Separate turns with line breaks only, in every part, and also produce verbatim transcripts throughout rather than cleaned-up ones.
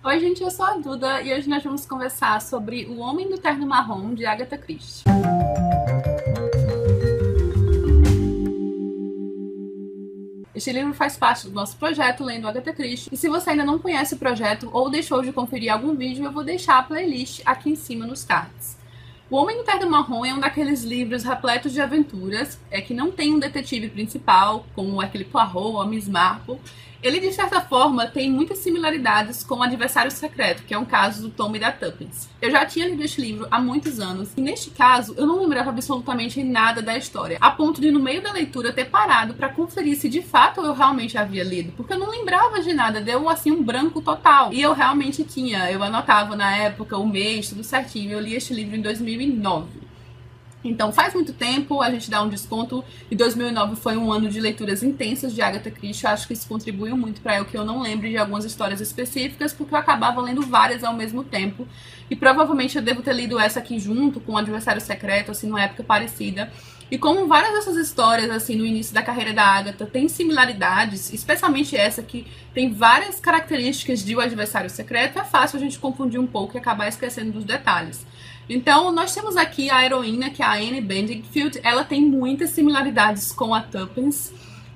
Oi gente, eu sou a Duda e hoje nós vamos conversar sobre O Homem do Terno Marrom, de Agatha Christie. Este livro faz parte do nosso projeto Lendo Agatha Christie, e se você ainda não conhece o projeto ou deixou de conferir algum vídeo, eu vou deixar a playlist aqui em cima nos cards. O Homem do Terno Marrom é um daqueles livros repletos de aventuras, é que não tem um detetive principal, como aquele Poirot ou a Miss Marple. Ele, de certa forma, tem muitas similaridades com O Adversário Secreto, que é um caso do Tom e da Tuppence. Eu já tinha lido este livro há muitos anos, e neste caso eu não lembrava absolutamente nada da história, a ponto de, no meio da leitura, ter parado para conferir se de fato eu realmente havia lido, porque eu não lembrava de nada, deu assim um branco total. E eu realmente tinha, eu anotava na época o mês, tudo certinho. Eu li este livro em dois mil e nove. Então faz muito tempo, a gente dá um desconto, e dois mil e nove foi um ano de leituras intensas de Agatha Christie. Eu acho que isso contribuiu muito para eu que eu não lembre de algumas histórias específicas, porque eu acabava lendo várias ao mesmo tempo, e provavelmente eu devo ter lido essa aqui junto com O Adversário Secreto, assim, numa época parecida. E como várias dessas histórias, assim, no início da carreira da Agatha, tem similaridades, especialmente essa que tem várias características de O Adversário Secreto, é fácil a gente confundir um pouco e acabar esquecendo dos detalhes. Então, nós temos aqui a heroína, que é a Anne Bedingfield. Ela tem muitas similaridades com a Tuppence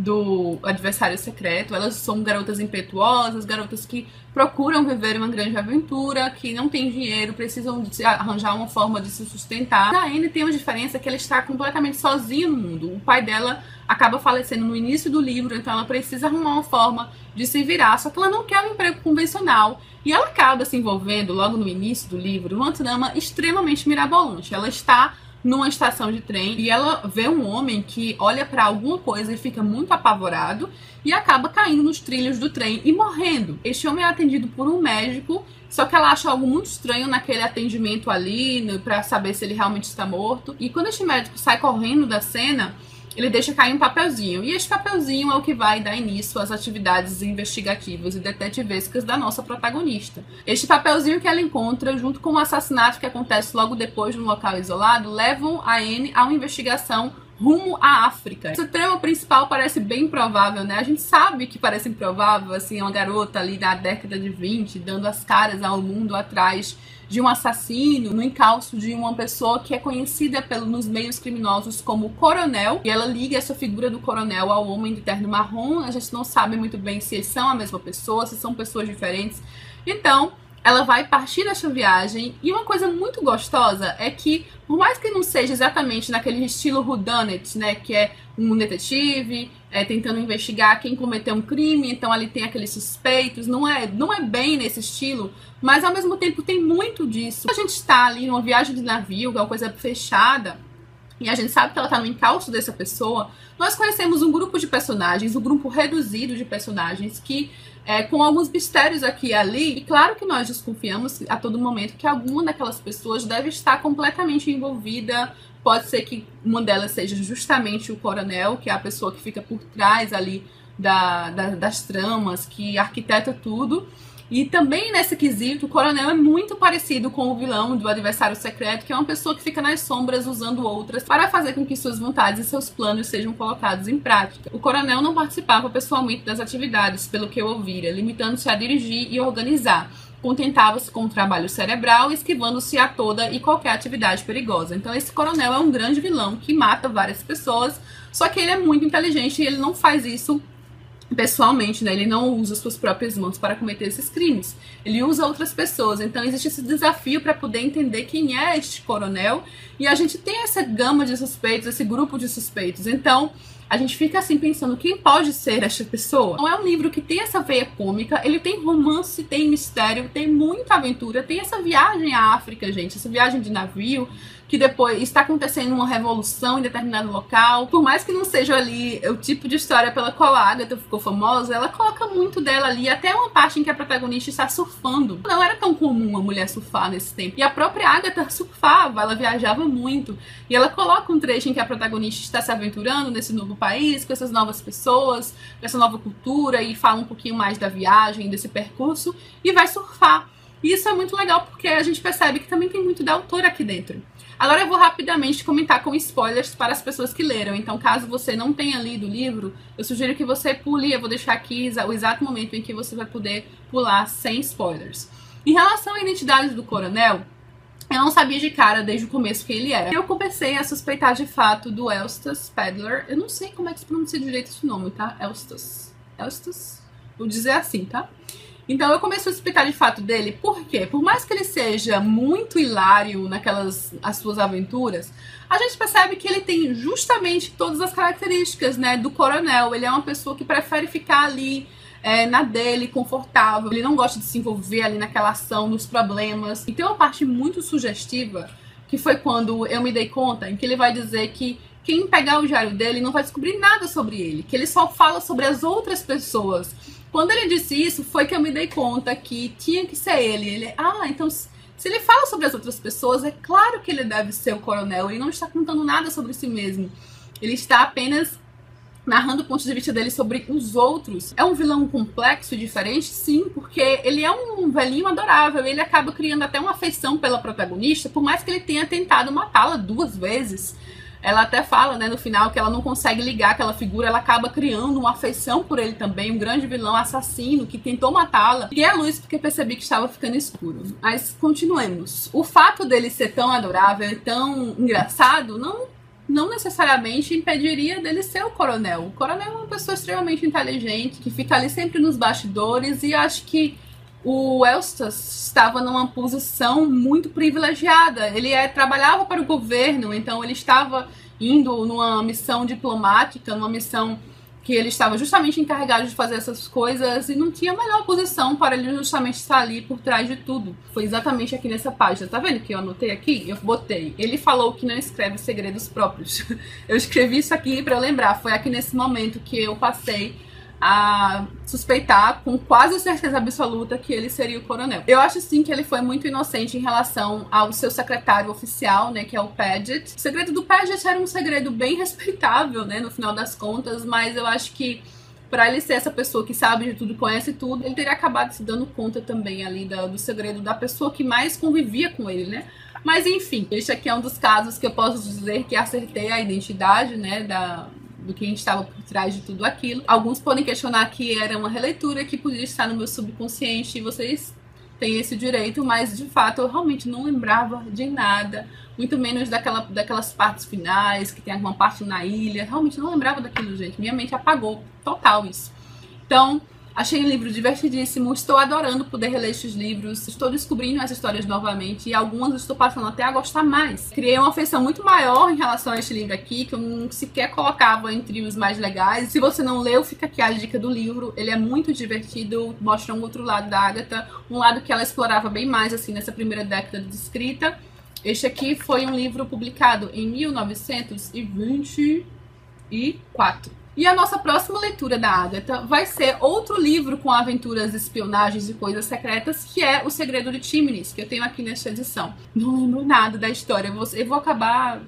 do Adversário Secreto. Elas são garotas impetuosas, garotas que procuram viver uma grande aventura, que não têm dinheiro, precisam de arranjar uma forma de se sustentar. A Anne tem uma diferença, que ela está completamente sozinha no mundo. O pai dela acaba falecendo no início do livro, então ela precisa arrumar uma forma de se virar, só que ela não quer um emprego convencional. E ela acaba se envolvendo, logo no início do livro, numa trama extremamente mirabolante. Ela está numa estação de trem e ela vê um homem que olha para alguma coisa e fica muito apavorado e acaba caindo nos trilhos do trem e morrendo. Este homem é atendido por um médico, só que ela acha algo muito estranho naquele atendimento ali, para saber se ele realmente está morto. E quando este médico sai correndo da cena, ele deixa cair um papelzinho, e este papelzinho é o que vai dar início às atividades investigativas e detetivescas da nossa protagonista. Este papelzinho que ela encontra, junto com o assassinato que acontece logo depois num local isolado, levam a Anne a uma investigação rumo à África. Essa trama principal parece bem improvável, né? A gente sabe que parece improvável, assim, uma garota ali na década de vinte, dando as caras ao mundo atrás de um assassino, no encalço de uma pessoa que é conhecida pelo, nos meios criminosos como Coronel, e ela liga essa figura do Coronel ao Homem de Terno Marrom. A gente não sabe muito bem se eles são a mesma pessoa, se são pessoas diferentes. Então, ela vai partir dessa viagem, e uma coisa muito gostosa é que, por mais que não seja exatamente naquele estilo whodunit, né, que é um detetive é, tentando investigar quem cometeu um crime, então ali tem aqueles suspeitos, não é, não é bem nesse estilo, mas ao mesmo tempo tem muito disso. A gente está ali numa viagem de navio, que é uma coisa fechada, e a gente sabe que ela está no encalço dessa pessoa. Nós conhecemos um grupo de personagens, um grupo reduzido de personagens que, é, com alguns mistérios aqui e ali, e claro que nós desconfiamos a todo momento que alguma daquelas pessoas deve estar completamente envolvida. Pode ser que uma delas seja justamente o Coronel, que é a pessoa que fica por trás ali da, da, das tramas, que arquiteta tudo. E também nesse quesito, o Coronel é muito parecido com o vilão do Adversário Secreto, que é uma pessoa que fica nas sombras usando outras para fazer com que suas vontades e seus planos sejam colocados em prática. O Coronel não participava pessoalmente das atividades, pelo que eu ouvira, limitando-se a dirigir e organizar. Contentava-se com o trabalho cerebral, esquivando-se a toda e qualquer atividade perigosa. Então esse Coronel é um grande vilão que mata várias pessoas, só que ele é muito inteligente e ele não faz isso pessoalmente, né? Ele não usa suas próprias mãos para cometer esses crimes. Ele usa outras pessoas. Então existe esse desafio para poder entender quem é este Coronel, e a gente tem essa gama de suspeitos, esse grupo de suspeitos. Então a gente fica assim pensando, quem pode ser esta pessoa? Não é um livro que tem essa veia cômica, ele tem romance, tem mistério, tem muita aventura, tem essa viagem à África, gente, essa viagem de navio, que depois está acontecendo uma revolução em determinado local. Por mais que não seja ali o tipo de história pela qual a Agatha ficou famosa, ela coloca muito dela ali, até uma parte em que a protagonista está surfando. Não era tão comum uma mulher surfar nesse tempo. E a própria Agatha surfava, ela viajava muito. E ela coloca um trecho em que a protagonista está se aventurando nesse novo país, com essas novas pessoas, com essa nova cultura, e fala um pouquinho mais da viagem, desse percurso, e vai surfar. E isso é muito legal porque a gente percebe que também tem muito da autora aqui dentro. Agora eu vou rapidamente comentar com spoilers para as pessoas que leram. Então, caso você não tenha lido o livro, eu sugiro que você pule. Eu vou deixar aqui o exato momento em que você vai poder pular sem spoilers. Em relação à identidade do coronel, eu não sabia de cara desde o começo quem ele era. Eu comecei a suspeitar de fato do Eustace Pedler. Eu não sei como é que se pronuncia direito esse nome, tá? Eustace. Eustace? Vou dizer assim, tá? Então eu comecei a suspeitar de fato dele, por quê? Por mais que ele seja muito hilário naquelas as suas aventuras, a gente percebe que ele tem justamente todas as características, né, do coronel. Ele é uma pessoa que prefere ficar ali é, na dele, confortável, ele não gosta de se envolver ali naquela ação, nos problemas. E tem uma parte muito sugestiva, que foi quando eu me dei conta, em que ele vai dizer que quem pegar o diário dele não vai descobrir nada sobre ele, que ele só fala sobre as outras pessoas. Quando ele disse isso, foi que eu me dei conta que tinha que ser ele. Ele, ah, então se ele fala sobre as outras pessoas, é claro que ele deve ser o coronel. Ele não está contando nada sobre si mesmo. Ele está apenas narrando o ponto de vista dele sobre os outros. É um vilão complexo e diferente? Sim, porque ele é um velhinho adorável. Ele acaba criando até uma afeição pela protagonista, por mais que ele tenha tentado matá-la duas vezes. Ela até fala, né, no final, que ela não consegue ligar aquela figura, ela acaba criando uma afeição por ele também, um grande vilão assassino que tentou matá-la. Liguei a luz porque percebi que estava ficando escuro. Mas continuemos. O fato dele ser tão adorável e tão engraçado não, não necessariamente impediria dele ser o coronel. O coronel é uma pessoa extremamente inteligente, que fica ali sempre nos bastidores, e acho que o Eustace estava numa posição muito privilegiada. Ele é, trabalhava para o governo, então ele estava indo numa missão diplomática, numa missão que ele estava justamente encarregado de fazer essas coisas, e não tinha a melhor posição para ele justamente estar ali por trás de tudo. Foi exatamente aqui nessa página. Tá vendo que eu anotei aqui? Eu botei. Ele falou que não escreve segredos próprios. Eu escrevi isso aqui para lembrar. Foi aqui nesse momento que eu passei a suspeitar com quase certeza absoluta que ele seria o coronel. Eu acho sim que ele foi muito inocente em relação ao seu secretário oficial, né, que é o Paget. O segredo do Paget era um segredo bem respeitável, né, no final das contas, mas eu acho que para ele ser essa pessoa que sabe de tudo, conhece tudo, ele teria acabado se dando conta também ali do, do segredo da pessoa que mais convivia com ele, né? Mas enfim, este aqui é um dos casos que eu posso dizer que acertei a identidade, né, da do que a gente estava por trás de tudo aquilo. Alguns podem questionar que era uma releitura que podia estar no meu subconsciente, e vocês têm esse direito, mas de fato eu realmente não lembrava de nada, muito menos daquela, daquelas partes finais, que tem alguma parte na ilha. Realmente não lembrava daquilo, gente. Minha mente apagou total isso. Então, achei o livro divertidíssimo, estou adorando poder reler estes livros, estou descobrindo as histórias novamente, e algumas estou passando até a gostar mais. Criei uma afeição muito maior em relação a este livro aqui, que eu não sequer colocava entre os mais legais. Se você não leu, fica aqui a dica do livro. Ele é muito divertido, mostra um outro lado da Agatha, um lado que ela explorava bem mais assim nessa primeira década de escrita. Este aqui foi um livro publicado em mil novecentos e vinte e quatro. E a nossa próxima leitura da Agatha vai ser outro livro com aventuras, espionagens e coisas secretas, que é O Segredo de Chimneys, que eu tenho aqui nesta edição. Não lembro nada da história, eu vou acabar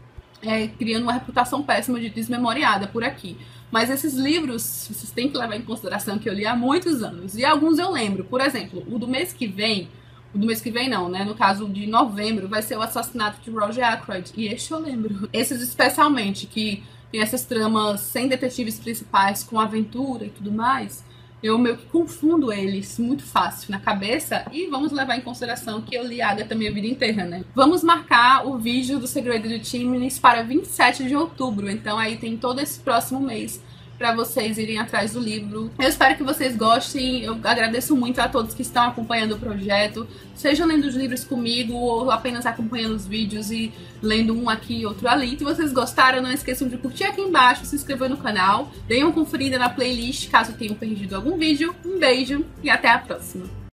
é, criando uma reputação péssima de desmemoriada por aqui. Mas esses livros, vocês têm que levar em consideração que eu li há muitos anos, e alguns eu lembro. Por exemplo, o do mês que vem, o do mês que vem não, né? No caso de novembro, vai ser O Assassinato de Roger Ackroyd, e este eu lembro. Esses especialmente, que tem essas tramas sem detetives principais, com aventura e tudo mais, eu meio que confundo eles muito fácil na cabeça. E vamos levar em consideração que eu li Agatha minha vida inteira, né? Vamos marcar o vídeo do Segredo de Chimneys para vinte e sete de outubro, então aí tem todo esse próximo mês para vocês irem atrás do livro. Eu espero que vocês gostem. Eu agradeço muito a todos que estão acompanhando o projeto, seja lendo os livros comigo ou apenas acompanhando os vídeos e lendo um aqui e outro ali. Se vocês gostaram, não esqueçam de curtir aqui embaixo, se inscrever no canal, deem uma conferida na playlist caso tenham perdido algum vídeo. Um beijo e até a próxima!